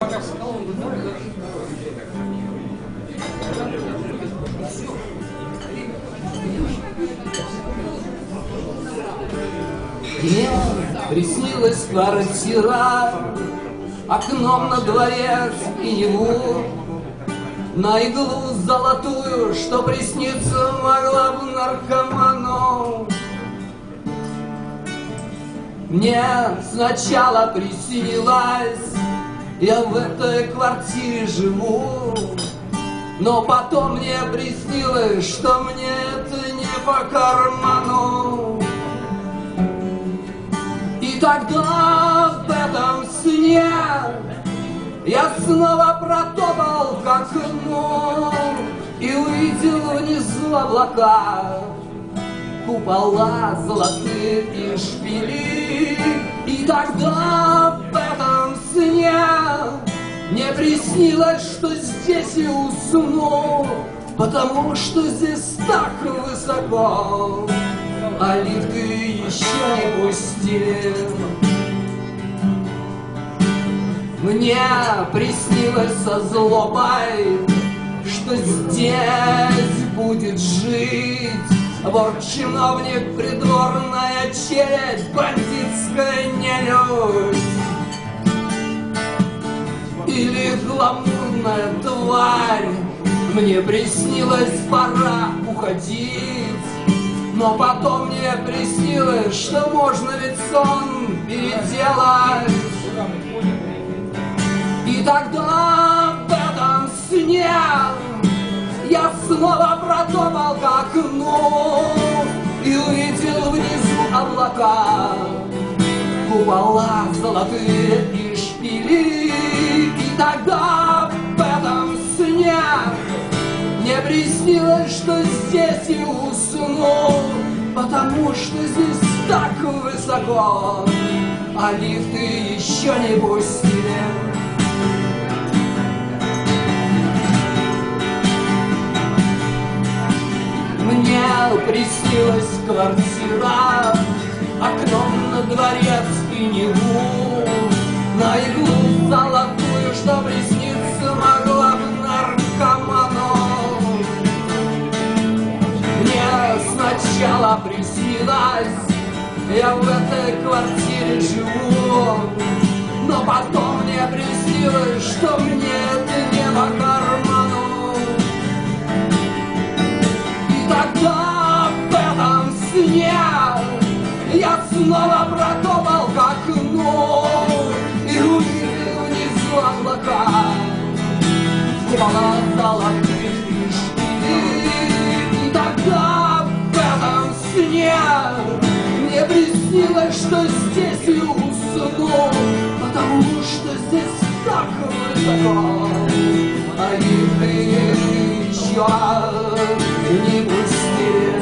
Мне приснилась квартира, окном на дворец и Неву, на иглу золотую, что присниться могла бы наркоману. Мне сначала приснилось, я в этой квартире живу, но потом мне приснилось, что мне это не по карману. И тогда в этом сне я снова протопал к окну и увидел внизу облака, купола золотые и шпили. И тогда в этом сне мне приснилось, что здесь я усну, потому что здесь так высоко, а лифты еще не пустили. Мне приснилось со злобой, что здесь будет жить вор-чиновник, придворная челядь, бандитская нелюдь или гламурная тварь. Мне приснилось, пора уходить, но потом мне приснилось, что можно ведь сон переделать. И тогда в этом сне я снова протопал к окну и увидел внизу облака, купола золотые и шпили. И тогда в этом сне мне приснилось, что здесь я усну, потому что здесь так высоко, а лифты еще не пустили. Мне приснилась квартира, окном на дворец и Неву, на иглу золотую, что присниться могла бы наркоману. Мне сначала приснилось, я в этой квартире живу, но потом мне приснилось, что мне это не по карману. Тогда в этом сне я снова протопал к окну и увидел внизу облака, купола золотые и шпили. И тогда в этом сне мне приснилось, что здесь я усну, потому что здесь так высоко, а лифты еще не пустили.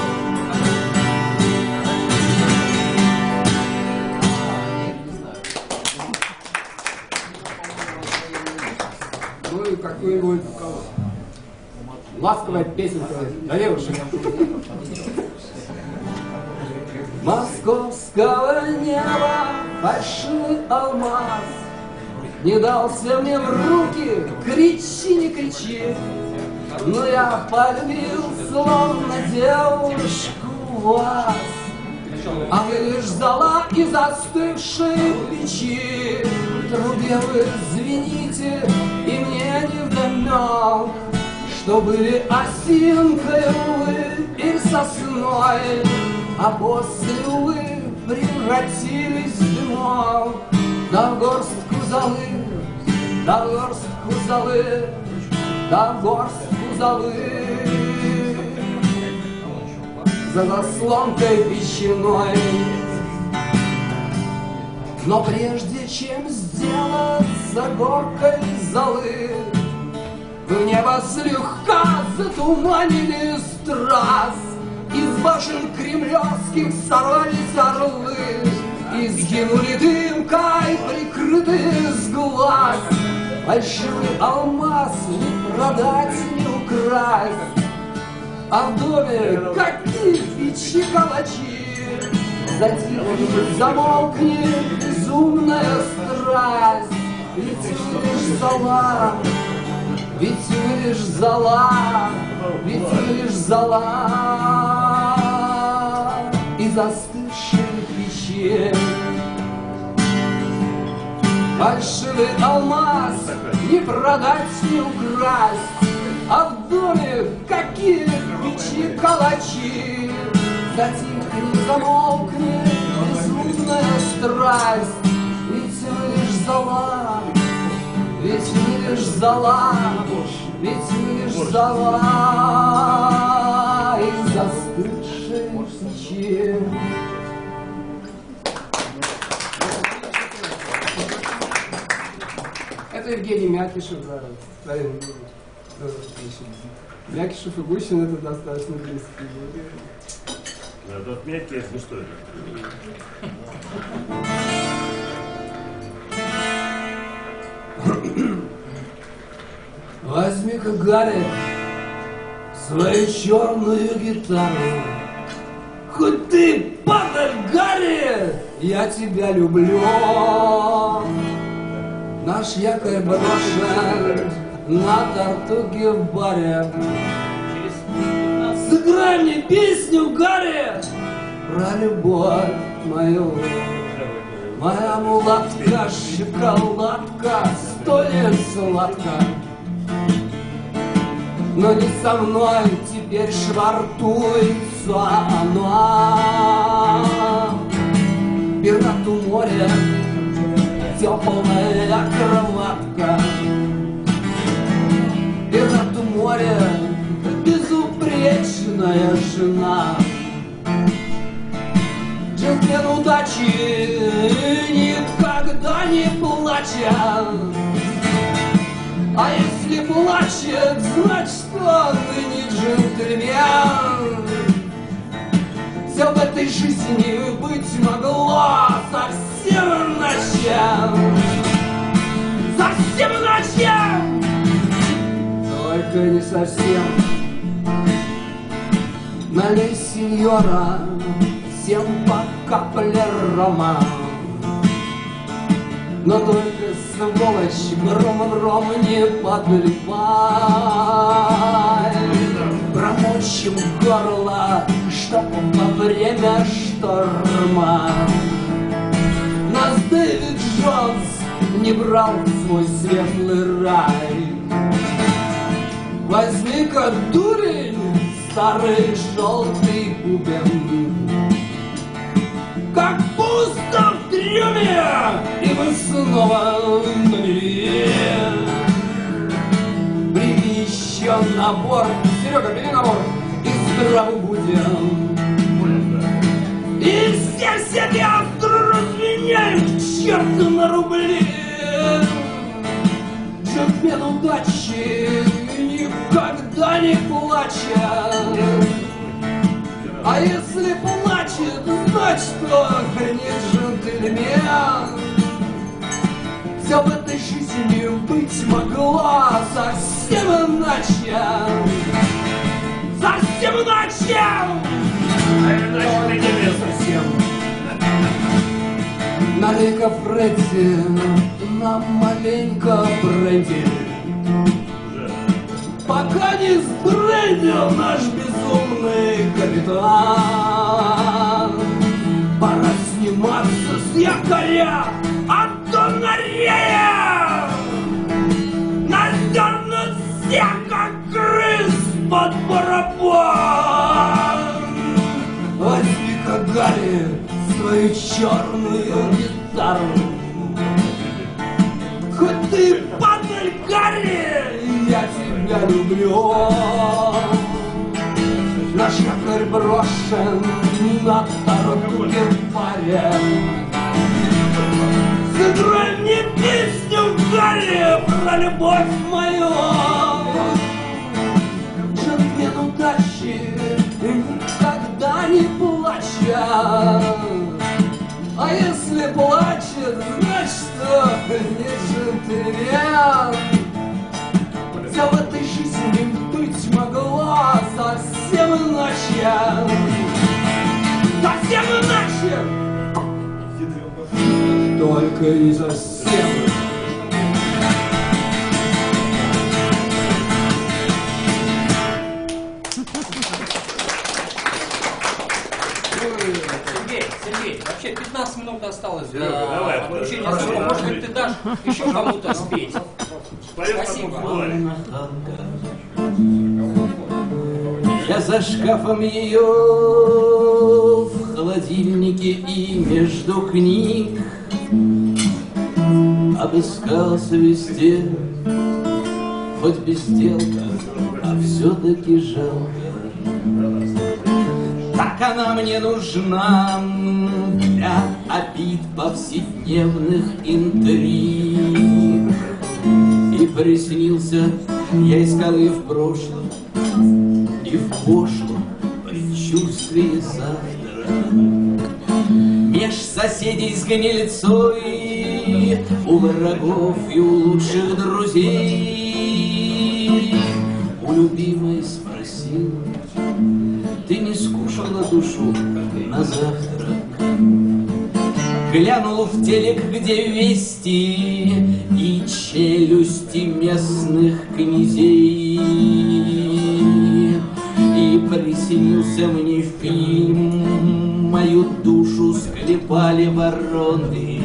Ну и какую-нибудь ласковая песенка для девушек. Московского неба большой алмаз не дался мне в руки, кричи, не кричи. Но я полюбил, словно девушку вас, а вы лишь зола и застывшие печи. В трубе вы звените, и мне невдомек, что были осинкой вы и сосной, а после вы превратились в дымок. Да в горстку золы, да в горстку золы, да в горстку золы, за заслонкой печеной. Но прежде чем сделаться горкой золы, в небо слегка затуманили страз. Из башен кремлевских сорвались орлы и сгинули дымкой, прикрытые с глаз. Большой алмаз не продать, не украсть, а в доме какие печи калачи. Затихнет, замолкнет безумная страсть, ведь вы лишь зола, ведь вы лишь зола, ведь вы лишь зола и застывшие печи. Фальшивый алмаз не продать, не украсть, а в доме какие печи калачи. Затихнет, замолкнет безумная страсть, ведь вы лишь зола, ведь вы лишь зола, ведь вы лишь зола и застывшие печи. Это Евгений Мякишев, да. Мякишев и Гущин — это достаточно близкие люди. Да, тот мягкий, если что это. Возьми-ка, Гарри, свою черную гитару. Хоть ты падаль, Гарри, я тебя люблю. Наш якорь брошен на Тартуге в баре. Сыграй мне песню, Гарри, про любовь мою. Моя мулатка, шоколадка, столь сладка. Но не со мной теперь швартуется она. Пирату моря, теплая кроватка. Пирату моря, безупречная жена. Джентльмен удачи никогда не плачет. А если плачет, значит он и не джентльмен. Все в этой жизни быть могло совсем иначе. Совсем иначе! Только не совсем. Налей, сеньора, всем по капле рома. Но только, сволочь, громом ром не подливай. Промочим горло, чтоб во время шторма нас Дэвид Джонс не брал в свой светлый рай. Возьми-ка, дурень, старый желтый бубен. Как пусто в трюме, и мы снова на мели. Прими еще набор, Серега, бери набор, и здраво будем. И все театры разменяем к черту на рубли. Джентльмен удачи никогда не плачет. А если плачет, значит он не джентльмен. Все в этой жизни быть могло совсем иначе. Совсем иначе! Иначе не совсем. Налей-ка, Фредди, нам маленько бренди. Пока не сбрендил наш безумный капитан. Пора сниматься с якоря, а то на рея надернут всех, как крыс под барабан. Возьми-ка, Гарри, свою черную гитару. Хоть ты падаль, Гарри, я тебя люблю. Наш якорь брошен на Тартуге в баре. Сыграй мне песню, Гарри, про любовь мою. Джентльмен удачи никогда не плачет. А если плачет, значит он не джентльмен. Все в этой жизни быть могло совсем иначе. Совсем иначе! Только не совсем. осталось Серега, до давай, подключения хорошо, звука. да. Может быть, ты дашь еще кому-то спеть? Спасибо. Я за шкафом ее в холодильнике и между книг обыскался везде, хоть безделка, а все-таки жалко. Так она мне нужна для обид повседневных интриг. И приснился, я искал ее в прошлом и в пошлом предчувствии завтра. Меж соседей с гнильцой, у врагов и у лучших друзей. У любимой спросил: ты не скушала душу на завтрак? Глянул в телек, где вести и челюсти местных князей. И приснился мне фильм, мою душу склепали вороны.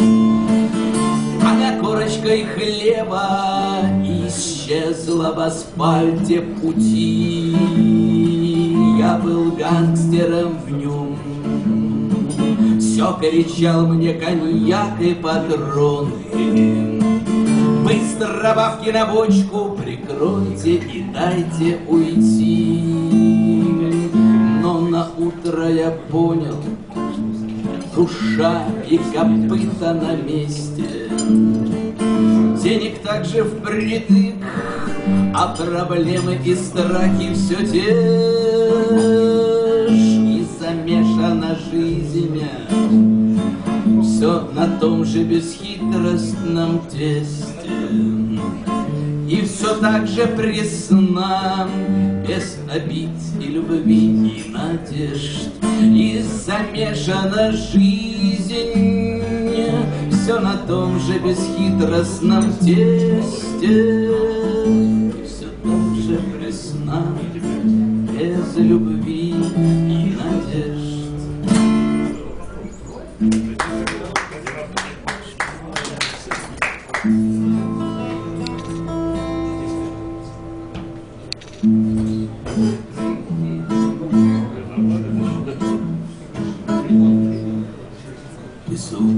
А корочкой хлеба исчезла в асфальте пути. Я был гангстером в нем, все кричал мне коньяк и патроны. Быстро бабки на бочку прикройте и дайте уйти. Но на утро я понял, душа и копыта на месте. Денег также впритык, а проблемы и страхи все те ж. И замешана жизнь все на том же бесхитростном тесте. И все так же пресна, без обид и любви и надежд. И замешана жизнь все на том же бесхитростном тесте. И все так же пресна, без любви и надежд. Песок,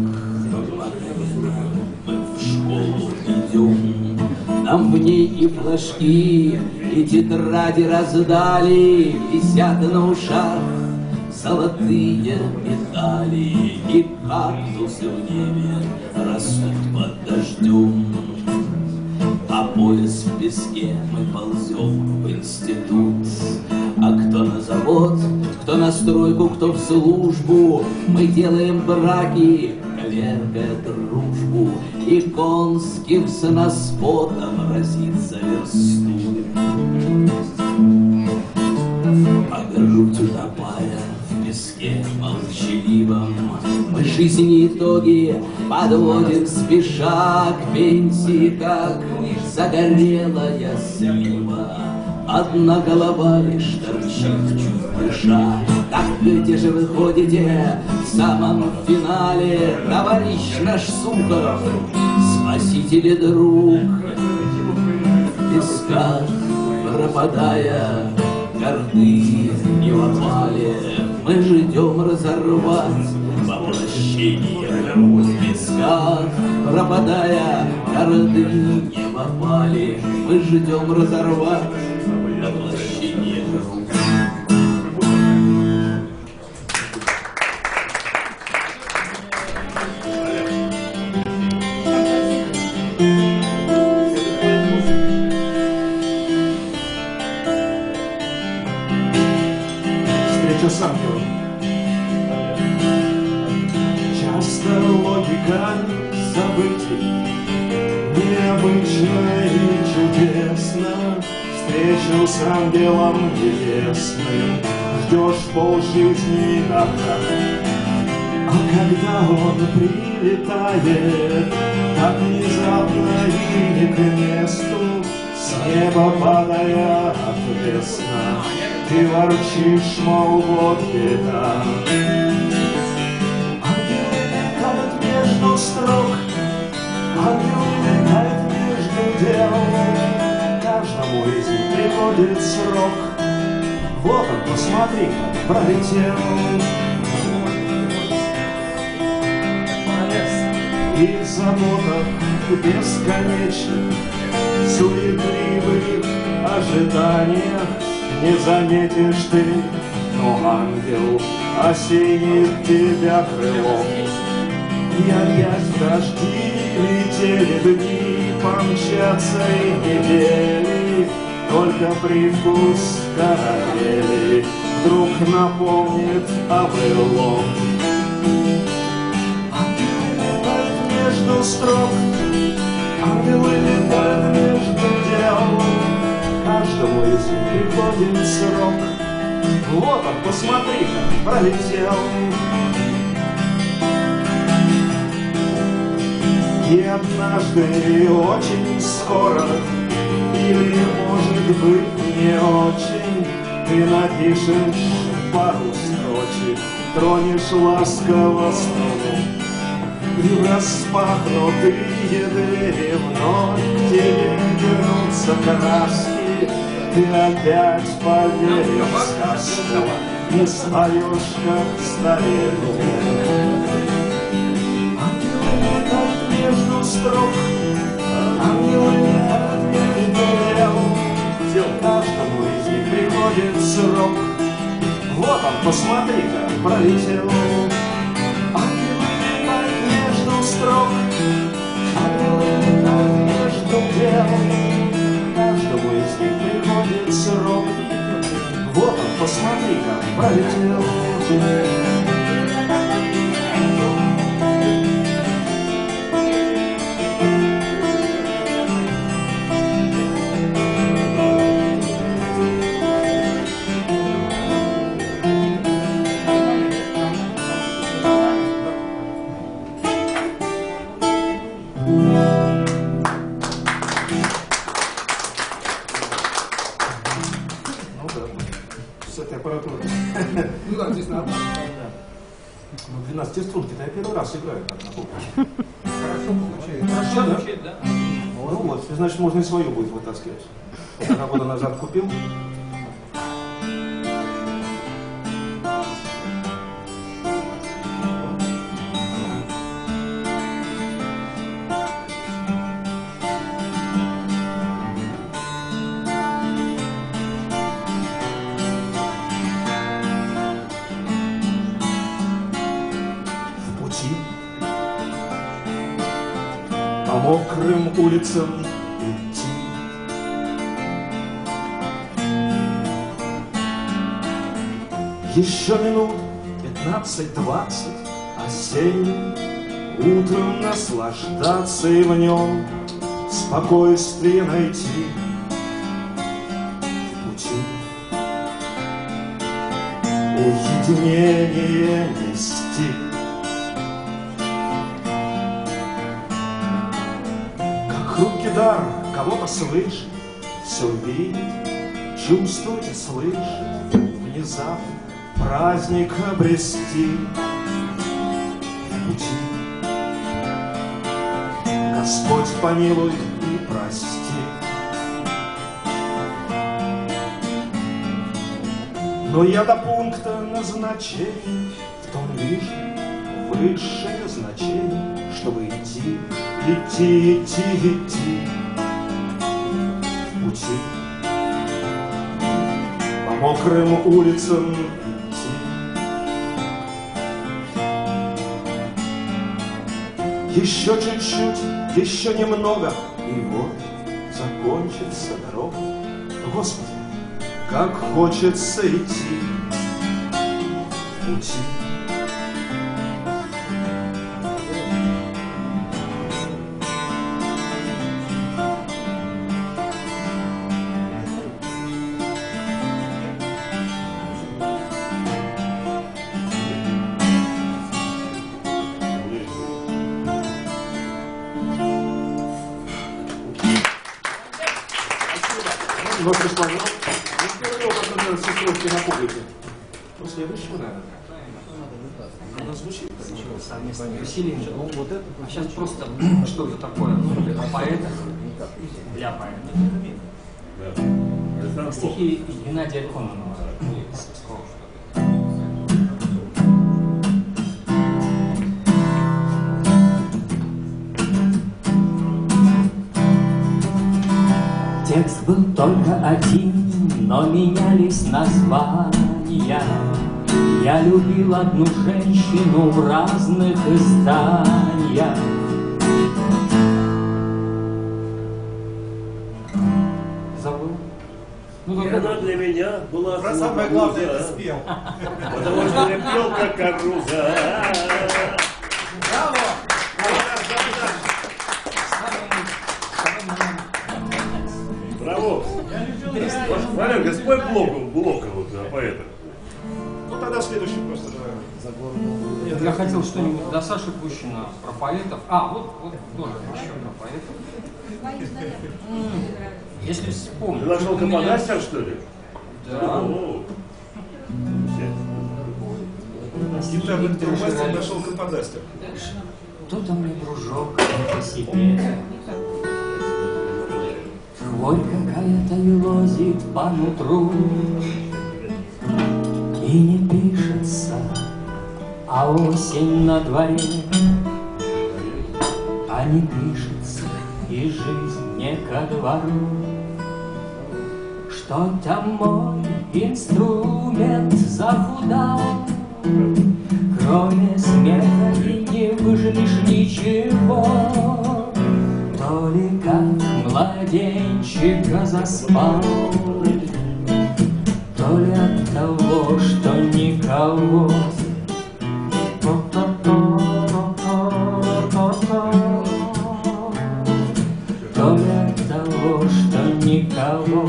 мы в школу идем, нам в ней и флажки, и тетради раздали, висят на ушах золотые медали, и кактусы в небе растут под дождем. А пояс в песке мы ползем в институт. А кто на завод, кто на стройку, кто в службу, мы делаем браки, коверкая дружбу. И конским соноспотом разится версту. А грудь утопая в песке молчаливом, мы жизни итоги подводим спеша к пенсии, как загорелая слива. Одна голова лишь торчит, чуть дыша. Так где же вы ходите в самом финале, товарищ наш Сухов, спаситель и друг? В песках пропадая, горды и в опале, мы ждем разорвать воплощение. В песках пропадая, горды не в опале, мы ждем разорвать воплощение. Встреча с ангелом. Часто логика событий необычна и чудесна. Встречу с ангелом небесным ждешь полжизни назад. А когда он прилетает, так внезапно и не к месту, с неба падая отвесно, ты ворчишь, мол, вот беда. Ангелы между строк, ангел летает между дел. Каждому из них приходит срок. Вот он, посмотри, как пролетел. И в заботах бесконечных, суетливых ожиданиях не заметишь ты, но ангел осенит тебя крылом. И опять в дожди летели дни, помчатся и недели, только привкус карамели вдруг напомнит о былом. Между строк, ангелы летают между дел. Каждому из них приходит срок. Вот он, посмотри-ка, пролетел. И однажды очень скоро, или, может быть, не очень, ты напишешь пару строчек, тронешь ласково струну. И в распахнутые двери вновь к тебе вернутся краски. Ты опять поверишь в сказку, не споешь, как старину. Ангелы летают между строк, ангелы летают между дел. Каждому из них приходит срок. Вот он, посмотри-ка, пролетел. Строк, ангелы летают между дел. Каждому из них приходит срок. Вот он, посмотри, как пролетел. Ну да, здесь надо. Ну, 12 струнки-то я первый раз играю так на публике. Хорошо получается. Хорошо, да? Звучит, да? Ну вот, значит, можно и свою будет вытаскивать. 2 года назад купил. По мокрым улицам идти. Еще минут 15-20 осенним утром наслаждаться и в нем спокойствие найти. В пути уединение нести. Хрупкий дар кого-то слышит, все видит, чувствовать и слышит, внезапно праздник обрести. В пути Господь помилуй и прости. Но я до пункта назначения в том вижу высшее значение, чтобы идти. Идти, идти, идти в пути, по мокрым улицам идти. Еще чуть-чуть, еще немного, и вот закончится дорога. Господи, как хочется идти в пути. Вот пришла первый опыт, например, сестровки на публике. Ну, следующего, наверное. Она звучит. совместными усилиями. А сейчас просто что-то такое для поэта, для поэта. Да. Стихи Геннадия Кононова. Текст был только один, но менялись названия. Я любил одну женщину в разных изданиях. Забыл? И она для меня была Про самое главное ты спел. потому что я пел как Каруза. Браво! Браво! Валерка, спой блока вот о поэтах. Ну тогда следующий просто. Я хотел что-нибудь до Саши Пущина про поэтов. Вот тоже еще про поэтов. Если Ты вспомнить. нашел у меня- Каподастер, что ли? Да. О. Гитар мастер нашел Каподастер. Кто-то мне, дружок, по себе. Хворь какая-то елозит по нутру, и не пишется, а осень на дворе. А не пишется, и жизнь не ко двору. Что-то мой инструмент захудал, кроме смеха и не выживешь ничего. То ли как младенчика заспал, то ли от того, что никого. То ли от того, что никого.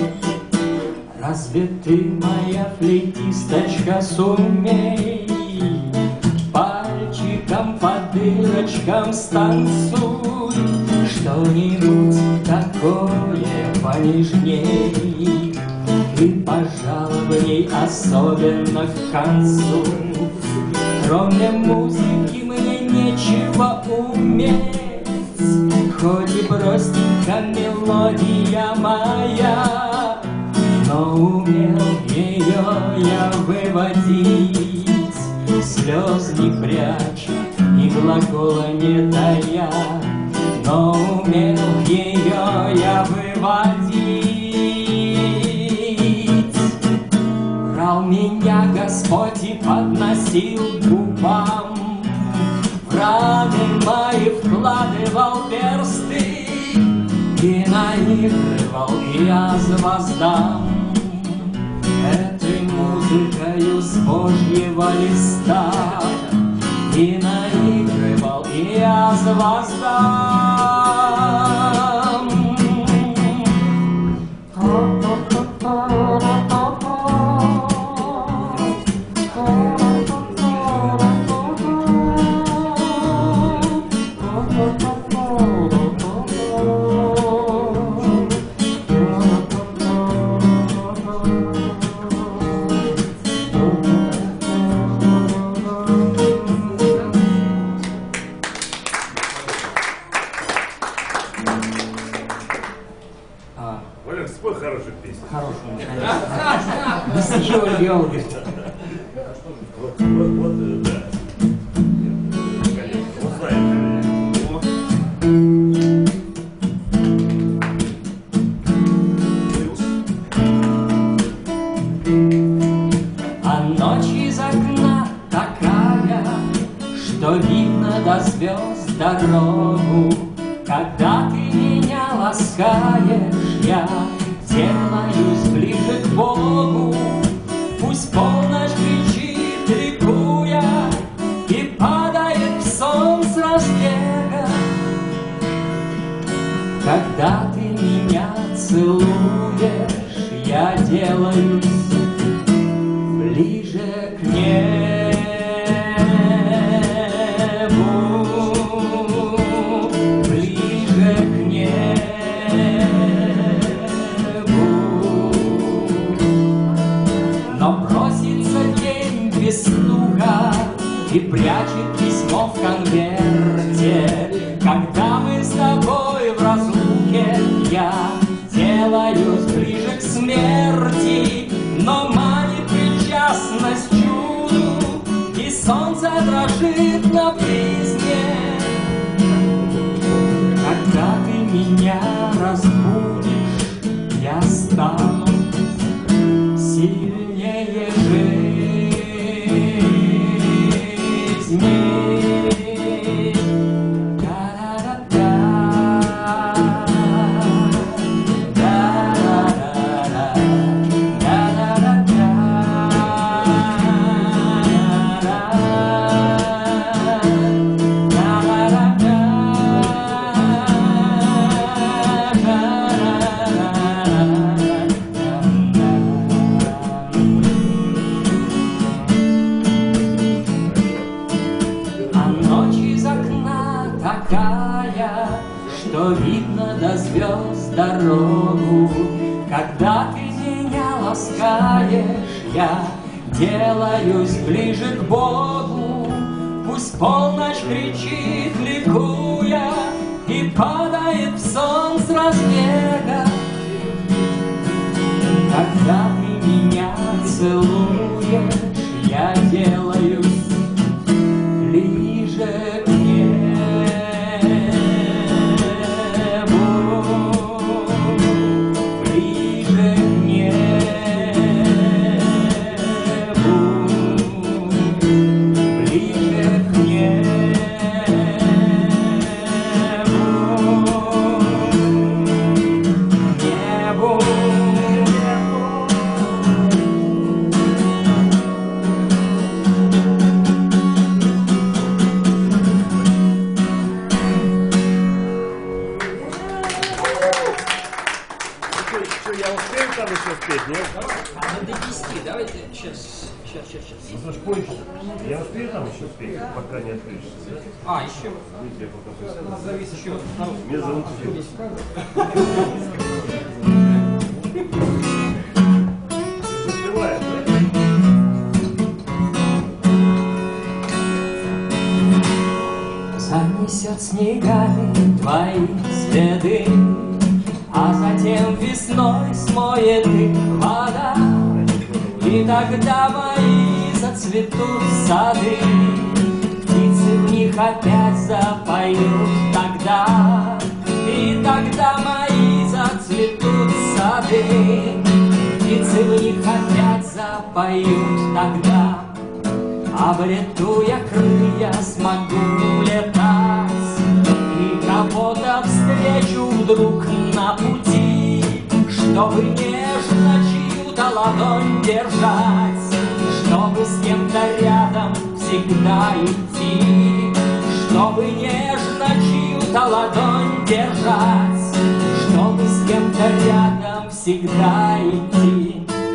Разве ты, моя флейтисточка, сумей пальчиком по дырочкам станцуй что-нибудь такое понежней и пожалуй, особенно к концу. Кроме музыки мне нечего уметь, хоть и простенька мелодия моя, но умел ее я выводить, слез не прячь и глагола не тая, но умел ее я выводить. Брал меня Господь и подносил к губам, в раны мои вкладывал персты и наигрывал я звоздам этой музыкою с Божьего листа, и наигрывал я звоздам. Валер, спой хороших песен. Хорошую, наконец-то. На стихи Ольги Олги. Вот, да. Конечно, вот знаем. А ночь из окна такая, что видно до звезд дорогу. Когда ты меня ласкаешь, я делаюсь ближе к Богу. Пусть полночь кричит, ликуя, и падает в сон с разбега. Когда ты меня целуешь, я делаюсь ближе к небу, ближе к небу. Но бросится день без стука и прячет письмо лежит на призме. Когда ты меня разбудишь, я стану сильнее жизни. Что видно до звезд дорогу. Когда ты меня ласкаешь, я делаюсь ближе к Богу. Пусть полночь кричит, ликуя, и падает в сон с разбега. Когда ты меня целуешь, я делаюсь ближе к небу. Я успею там еще спеть, нет? До 10, давайте, сейчас. Ну, слушай, позже. Я успею там еще спеть, пока не отключишься, да? А, еще. Видите, я пока присяду. Завис еще. Меня зовут Фил. Успевает, да? Занесет снегами твои следы, а затем весной смоет их вода. И тогда мои зацветут сады, птицы в них опять запоют тогда. И тогда мои зацветут сады, птицы в них опять запоют тогда. Обрету я крылья, смогу летать, и кого-то встречу вдруг на пути, чтобы нежно чью-то ладонь держать, чтобы с кем-то рядом всегда идти, чтобы нежно чью-то ладонь держать, чтобы с кем-то рядом всегда идти.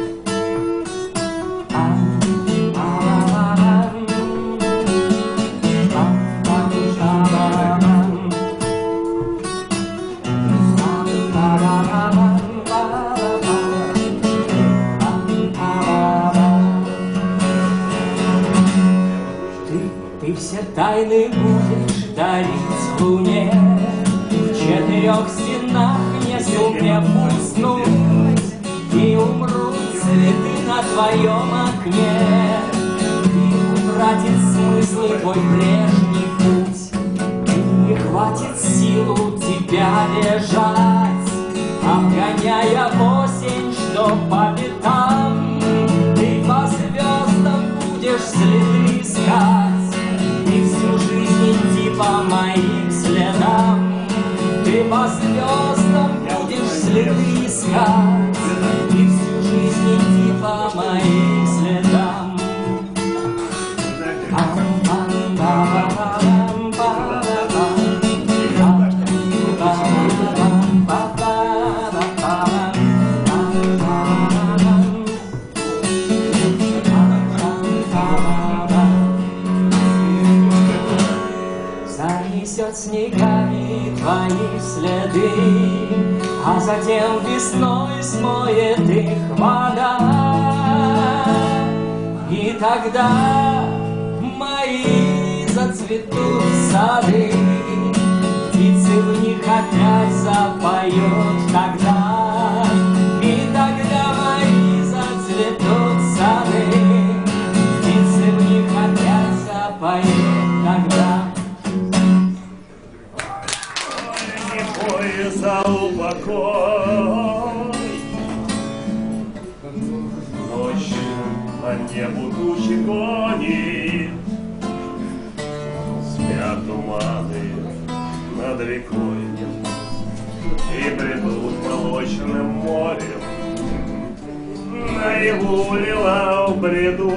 Ты все тайны будешь дарить луне, в 4 стенах не сумев уснуть, и умрут цветы на твоем окне, и утратит смысл твой прежний путь, и хватит силу тебя лежать, обгоняя осень, что по пятам. Ты по звездам будешь следы искать, и всю жизнь идти по моим следам. Ты по звездам будешь следы искать, и всю жизнь идти по моим следам. Занесет снегами твои следы, а затем весной смоет их вода. И тогда мои зацветут сады, птицы в них опять запоют тогда. И тогда мои зацветут сады, птицы в них опять запоют. упокой. Ночью по небу тучи гонит, спят туманы над рекой, и бредут молочным морем, наяву лила в бреду.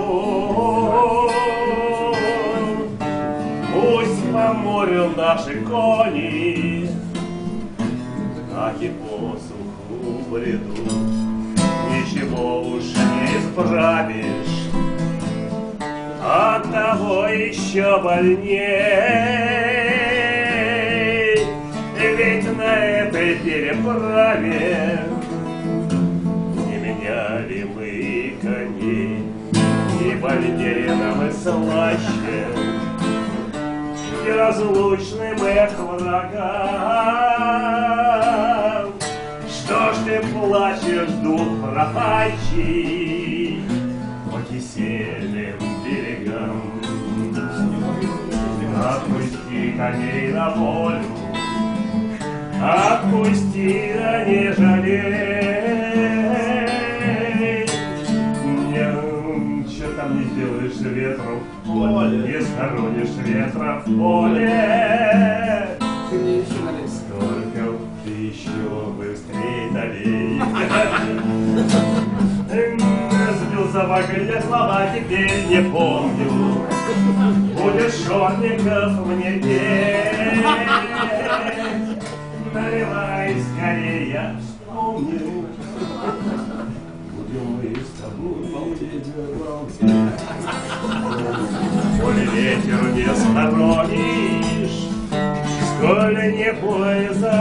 Пусть по морю наши кони, аки посуху бредут. Ничего уж не исправишь, от того еще больней. Ведь на этой переправе не меняли мы коней, и больнее нам и слаще неразлучным эх врагам. Что ж ты плачешь, дух пропащий, по киселям берегам? Отпусти коней на волю, отпусти, да не жалей. Ничего там не сделаешь ветром в поле, не сторонишь ветра в поле. Только ты еще быстрее долей. Сбил собакой я слова, теперь не помню. Будет шорников мне петь. Наливай скорее, я вспомню. Будем мы с тобой балдеть. Коли ветер не сторонишь, сколь не бой за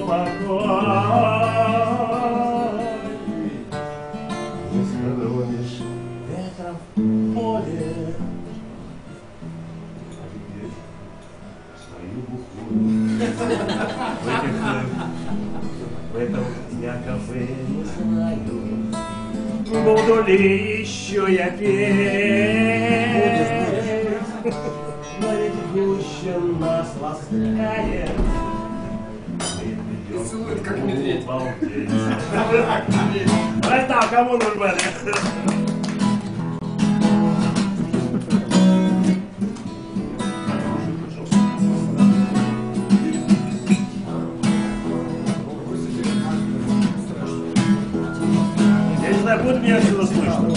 упокой, не сторонишь ветром в поле, а теперь стою бухую. В этом я кафе не знаю, буду ли еще я петь. Но ведь гуще нас ласкает, Целует, как медведь. Вот так, кому нужно? Я не знаю, будет меня отсюда слышно.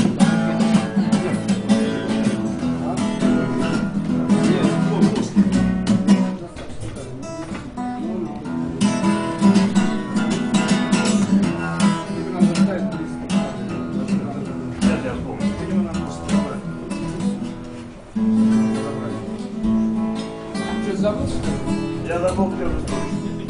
Я забыл первую строчку.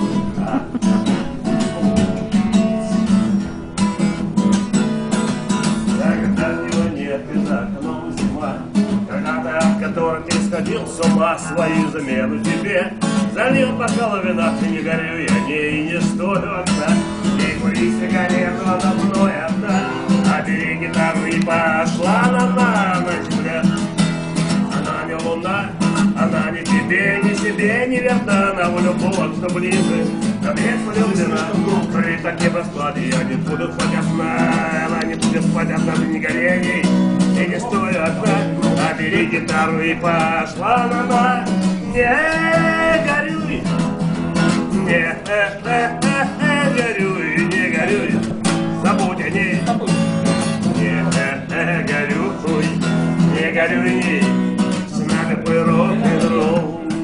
Когда его нет и за окном зима, когда-то от которых ты сходил с ума, свою замену тебе залил бокал вина, ты не горю я ней и не стою одна. И кури сигарету надо мной одна, а бери гитару и пошла на земле. Она не луна, она ни тебе, ни себе не верна, на волю повод, что ближе, ко мне влюблена. При таких раскладе я не буду спать одна, она не будет спать одна в негорении, и не стою одна, а бери гитару и пошла на не горюй, не горюй, не горюй, забудь о ней, не горюй, не горюй. Какой рок-н-ролл.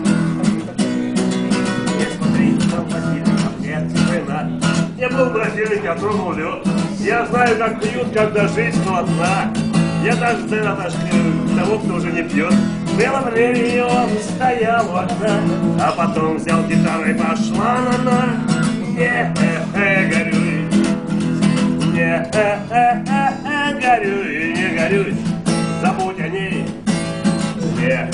Не смотри, там посильно, нет, война. Я был бродягой, которому лед. Я знаю, как пьют, когда жизнь одна. Я даже отошли того, кто уже не пьет. Было время, и он стоял у окна, а потом взял гитару и пошла на не горюй, не горюй, не горюй, забудь о ней. Не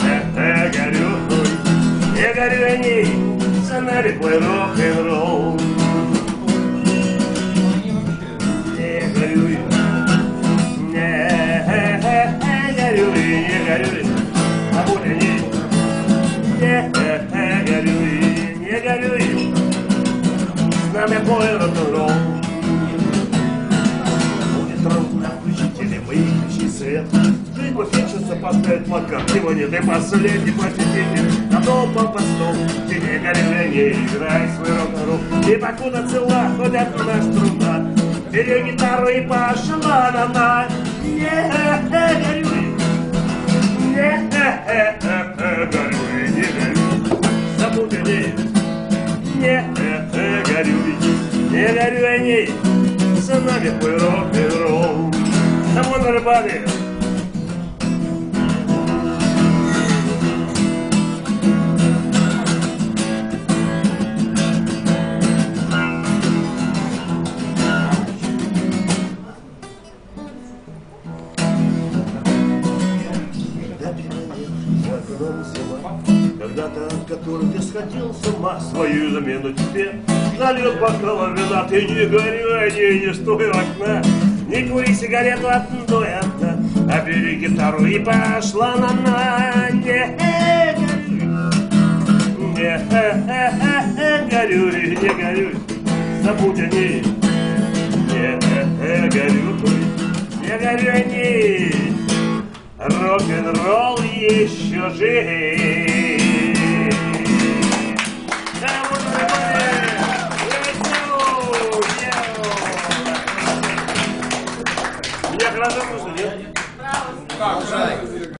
горюй о ней, сценарий твой рок-н-ролл. Не горюй, не горюй, забудь о ней. Не горюй, с нами твой свой рок-н-ролл. Будет трудно включить или выключить свет. Жить хочется поставить плакат, его нет, и последний посетитель на том по посту. Тебе горю, не играй свой рок-н-ролл. И покуда цела, хоть одна струна, бери гитару и пошла на. Не горюй, не горюй, не горюй, забудь о ней. Не горюй, не горюй о ней, с нами твой рок-н-ролл. Come on, everybody! Когда-то, от которой ты сходил с ума, свою замену тебе зальет бокал вина. Ты не горюй о ней, не стой у окна, не кури сигарету одной одна, а бери гитару и пошла на. Не горюй, не горюй, забудь о ней. Не горюй, не горюй о ней. Рок-н-ролл еще жив. Я хорошо, нет? Как,